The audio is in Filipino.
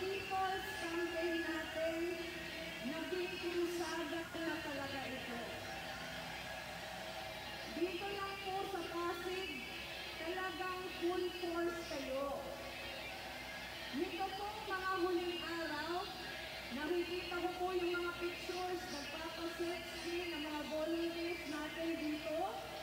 People's Campaign natin, naging krusada na talaga ito. Dito lang po sa Pasig, talagang full force kayo. Nito pong mga huling araw, nakikita ko po yung mga pictures, nagpapasexy ng mga volunteers natin dito.